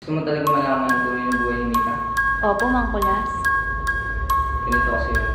Gusto mo talaga malaman kung ano yung buhay ni Mika? Opo, Mang Kulas. Ganito kasi yun.